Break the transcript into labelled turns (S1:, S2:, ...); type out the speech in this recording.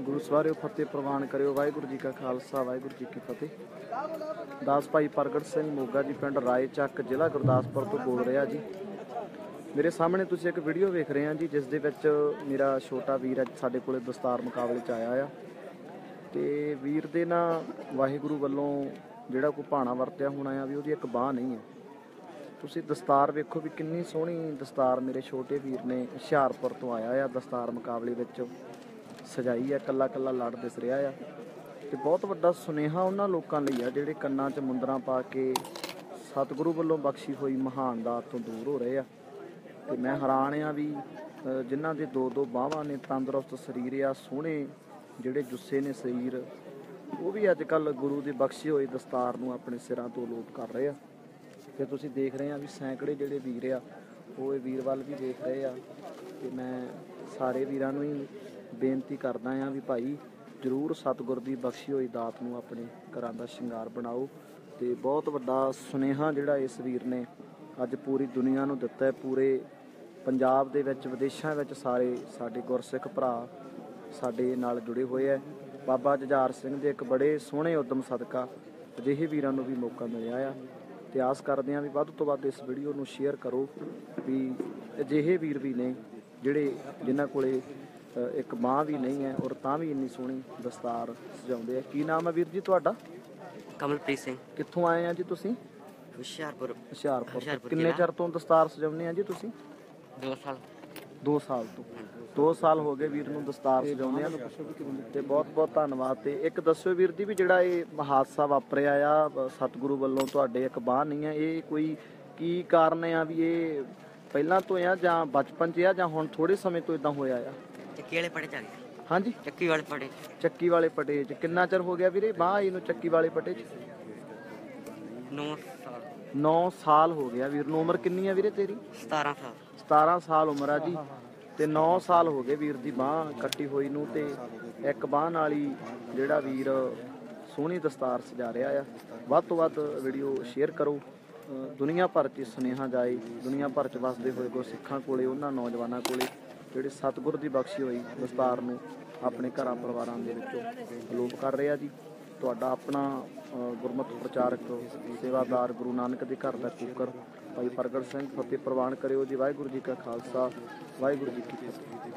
S1: गुरु सवारियों फतेह प्रवान करियो। वाहिगुरू जी का खालसा वाहिगुरू जी की फतेह। दास भाई प्रगट सिंह मोगा जी पिंड राय ਚੱਕ ਜ਼ਿਲ੍ਹਾ ਗੁਰਦਾਸਪੁਰ ਤੋਂ ਬੋਲ ਰਿਹਾ ਜੀ। ਮੇਰੇ ਸਾਹਮਣੇ ਤੁਸੀਂ ਇੱਕ ਵੀਡੀਓ ਵੇਖ ਰਹੇ ਆ ਜੀ, ਜਿਸ ਦੇ ਵਿੱਚ ਮੇਰਾ ਛੋਟਾ ਵੀਰ ਅੱਜ ਸਾਡੇ ਕੋਲੇ ਦਸਤਾਰ ਮੁਕਾਬਲੇ 'ਚ ਆਇਆ ਆ ਤੇ ਵੀਰ ਦੇ ਨਾ ਵਾਹਿਗੁਰੂ ਵੱਲੋਂ ਜਿਹੜਾ ਕੋਈ ਭਾਣਾ ਵਰਤਿਆ ਹੋਣਾ ਆ ਵੀ ਉਹਦੀ ਇੱਕ ਬਾਂਹ ਨਹੀਂ ਹੈ। ਤੁਸੀਂ ਦਸਤਾਰ ਵੇਖੋ ਵੀ ਕਿੰਨੀ ਸੋਹਣੀ ਦਸਤਾਰ ਮੇਰੇ ਛੋਟੇ ਵੀਰ ਨੇ ਹੁਸ਼ਿਆਰਪੁਰ ਤੋਂ ਆਇਆ ਆ ਦਸਤਾਰ ਮੁਕਾਬਲੇ ਵਿੱਚ ਸਜਾਈ ਆ, ਕੱਲਾ ਕੱਲਾ ਲੜ ਦਿਸ ਰਿਹਾ ਆ ਤੇ ਬਹੁਤ ਵੱਡਾ ਸੁਨੇਹਾ ਉਹਨਾਂ ਲੋਕਾਂ ਲਈ ਆ ਜਿਹੜੇ ਕੰਨਾਂ 'ਚ ਮੁੰਦਰਾਂ ਪਾ ਕੇ ਸਤਿਗੁਰੂ ਵੱਲੋਂ ਬਖਸ਼ੀ ਹੋਈ ਮਹਾਨ ਦਾਤ ਤੋਂ ਦੂਰ ਹੋ ਰਹੇ ਆ। ਤੇ ਮੈਂ ਹੈਰਾਨ ਆ ਵੀ ਜਿਨ੍ਹਾਂ ਦੇ ਦੋ ਦੋ ਬਾਹਾਂ ਨੇ, ਤੰਦਰੁਸਤ ਸਰੀਰ ਆ, ਸੋਹਣੇ ਜਿਹੜੇ ਜੁੱਸੇ ਨੇ ਸਰੀਰ, ਉਹ ਵੀ ਅੱਜ ਕੱਲ੍ਹ ਗੁਰੂ ਦੀ ਬਖਸ਼ੀ ਹੋਈ ਦਸਤਾਰ ਨੂੰ ਆਪਣੇ ਸਿਰਾਂ ਤੋਂ ਅਲੋਪ ਕਰ ਰਹੇ ਆ। ਤੇ ਤੁਸੀਂ ਦੇਖ ਰਹੇ ਆ ਵੀ ਸੈਂਕੜੇ ਜਿਹੜੇ ਵੀਰ ਆ ਉਹ ਇਹ ਵੀਰ ਵੱਲ ਵੀ ਦੇਖ ਰਹੇ ਆ ਤੇ ਮੈਂ ਸਾਰੇ ਵੀਰਾਂ ਨੂੰ ਹੀ ਬੇਨਤੀ ਕਰਦਾ ਆ ਵੀ ਭਾਈ ਜ਼ਰੂਰ ਸਤਿਗੁਰ ਦੀ ਬਖਸ਼ੀ ਹੋਈ ਦਾਤ ਨੂੰ ਆਪਣੇ ਘਰਾਂ ਦਾ ਸ਼ਿੰਗਾਰ ਬਣਾਓ। ਤੇ ਬਹੁਤ ਵੱਡਾ ਸੁਨੇਹਾ ਜਿਹੜਾ ਇਸ ਵੀਰ ਨੇ ਅੱਜ ਪੂਰੀ ਦੁਨੀਆ ਨੂੰ ਦਿੱਤਾ ਹੈ। ਪੂਰੇ ਪੰਜਾਬ ਦੇ ਵਿੱਚ, ਵਿਦੇਸ਼ਾਂ ਵਿੱਚ ਸਾਰੇ ਸਾਡੇ ਗੁਰਸਿੱਖ ਭਰਾ ਸਾਡੇ ਨਾਲ ਜੁੜੇ ਹੋਏ ਹੈ। ਬਾਬਾ ਜੁਝਾਰ ਸਿੰਘ ਦੇ ਇੱਕ ਬੜੇ ਸੋਹਣੇ ਉਦਮ ਸਦਕਾ ਅਜਿਹੇ ਵੀਰਾਂ ਨੂੰ ਵੀ ਮੌਕਾ ਮਿਲਿਆ ਆ ਤੇ ਆਸ ਕਰਦੇ ਹਾਂ ਵੀ ਵੱਧ ਤੋਂ ਵੱਧ ਇਸ ਵੀਡੀਓ ਨੂੰ ਸ਼ੇਅਰ ਕਰੋ ਵੀ ਅਜਿਹੇ ਵੀਰ ਵੀ ਨੇ ਜਿਹੜੇ ਜਿਨ੍ਹਾਂ ਕੋਲੇ ਇੱਕ ਬਾਂਹ ਵੀ ਨਹੀਂ ਹੈ ਔਰ ਤਾਂ ਵੀ ਇੰਨੀ ਸੋਹਣੀ ਦਸਤਾਰ ਸਜਾਉਂਦੇ ਆ। ਕੀ ਨਾਮ ਹੈ ਵੀਰ ਜੀ ਤੁਹਾਡਾ?
S2: ਕਮਲਪ੍ਰੀਤ ਸਿੰਘ।
S1: ਕਿੱਥੋਂ ਆਏ ਆ ਜੀ ਤੁਸੀਂ?
S2: ਹੁਸ਼ਿਆਰਪੁਰ।
S1: ਹੁਸ਼ਿਆਰਪੁਰ। ਕਿੰਨੇ ਚਿਰ ਤੋਂ ਦਸਤਾਰ ਸਜਾਉਂਦੇ ਆ ਜੀ ਤੁਸੀਂ?
S2: 2 ਸਾਲ।
S1: 2 ਸਾਲ ਤੋਂ। 2 ਸਾਲ ਹੋ ਗਏ ਵੀਰ ਨੂੰ ਦਸਤਾਰ ਸਜਾਉਂਦੇ ਆ ਤੇ ਬਹੁਤ ਬਹੁਤ ਧੰਨਵਾਦ। ਤੇ ਇੱਕ ਦੱਸਿਓ ਵੀਰ ਜੀ ਵੀ ਜਿਹੜਾ ਇਹ ਹਾਦਸਾ ਵਾਪਰਿਆ ਆ ਸਤਿਗੁਰੂ ਵੱਲੋਂ ਤੁਹਾਡੇ ਇੱਕ ਬਾਂਹ ਨਹੀਂ ਹੈ, ਇਹ ਕੋਈ ਕੀ ਕਾਰਨ ਆ ਵੀ ਇਹ ਪਹਿਲਾਂ ਤੋਂ ਆ ਜਾਂ ਬਚਪਨ 'ਚ ਆ ਜਾਂ ਹੁਣ ਥੋੜੇ ਸਮੇਂ ਤੋਂ ਇਦਾਂ ਹੋਇਆ ਆ?
S2: ਚੱਕੀ ਵਾਲੇ ਪੜੇ ਚੱਲ।
S1: ਹਾਂਜੀ,
S2: ਚੱਕੀ ਵਾਲੇ ਪੜੇ।
S1: ਚੱਕੀ ਵਾਲੇ ਪਟੇ 'ਚ ਕਿੰਨਾ ਚਿਰ ਹੋ ਗਿਆ ਵੀਰੇ ਬਾਂਹ ਇਹਨੂੰ ਚੱਕੀ ਵਾਲੇ ਪਟੇ 'ਚ?
S2: 9 ਸਾਲ।
S1: 9 ਸਾਲ ਹੋ ਗਿਆ ਵੀਰ ਨੂੰ। ਉਮਰ ਕਿੰਨੀ ਆ ਵੀਰੇ ਤੇਰੀ?
S2: 17 ਸਾਲ।
S1: 17 ਸਾਲ ਉਮਰ ਆ ਜੀ ਤੇ 9 ਸਾਲ ਹੋ ਗਏ ਵੀਰ ਦੀ ਬਾਂਹ ਕੱਟੀ ਹੋਈ ਨੂੰ ਤੇ ਇੱਕ ਬਾਂਹ ਨਾਲ ਹੀ ਜਿਹੜਾ ਵੀਰ ਸੋਹਣੀ ਦਸਤਾਰ ਸਜਾ ਰਿਹਾ ਆ। ਵੱਧ ਤੋਂ ਵੱਧ ਵੀਡੀਓ ਸ਼ੇਅਰ ਕਰੋ, ਦੁਨੀਆ ਭਰ 'ਚ ਸੁਨੇਹਾ ਜਾਏ, ਦੁਨੀਆ ਭਰ 'ਚ ਵਸਦੇ ਹੋਏ ਗੁਰਸਿੱਖਾਂ ਕੋਲੇ, ਉਹਨਾਂ ਨੌਜਵਾਨਾਂ ਕੋਲੇ ਜਿਹੜੇ ਸਤਿਗੁਰ ਦੀ ਬਖਸ਼ੀ ਹੋਈ ਦਸਤਾਰ ਨੂੰ ਆਪਣੇ ਘਰਾਂ ਪਰਿਵਾਰਾਂ ਦੇ ਵਿੱਚੋਂ ਅਲੋਪ ਕਰ ਰਹੇ ਆ ਜੀ। ਤੁਹਾਡਾ ਆਪਣਾ ਗੁਰਮਤਿ ਪ੍ਰਚਾਰਕ ਸੇਵਾਦਾਰ ਗੁਰੂ ਨਾਨਕ ਦੇ ਘਰ ਦਾ ਕੂਕਰ ਭਾਈ ਪ੍ਰਗਟ ਸਿੰਘ ਫਤਿਹ ਪ੍ਰਵਾਨ ਕਰਿਓ ਜੀ। ਵਾਹਿਗੁਰੂ ਜੀ ਕਾ ਖਾਲਸਾ ਵਾਹਿਗੁਰੂ ਜੀ ਕੀ ਫਤਿਹ।